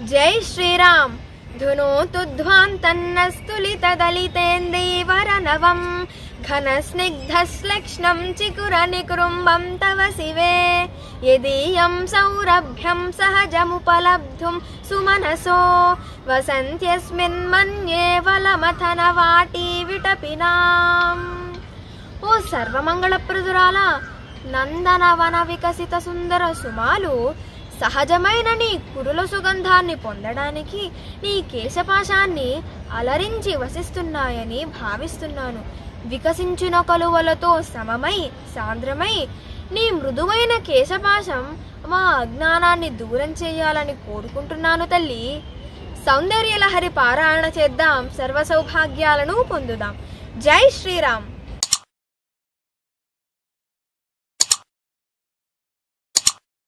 జై శ్రీరామ్ ధునోతు ధ్వాంతన్నస్తులితదలితేందీవరనవం ఘనస్నిగ్ధశ్లక్ష్ణం చికురనికృంభం తవ శివే యదీయం సౌరభ్యం సహజముపలబ్ధుం సుమనసో వసంత్యస్మిన్మన్యే వలమథనవాటీ విటపినాం. ఓ సర్వమంగళప్రదురాల నందనవన వికసిత సుందర సుమాలు, సహజమైన నీ కురుల సుగంధాన్ని పొందడానికి నీ కేశపాశాన్ని అలరించి వసిస్తున్నాయని భావిస్తున్నాను. వికసించిన కలువలతో సమమై సాంద్రమై నీ మృదువైన కేశపాశం మా అజ్ఞానాన్ని దూరం చేయాలని కోరుకుంటున్నాను తల్లి. సౌందర్యలహరి పారాయణ చేద్దాం, సర్వ సౌభాగ్యాలను పొందుదాం. జై శ్రీరామ్.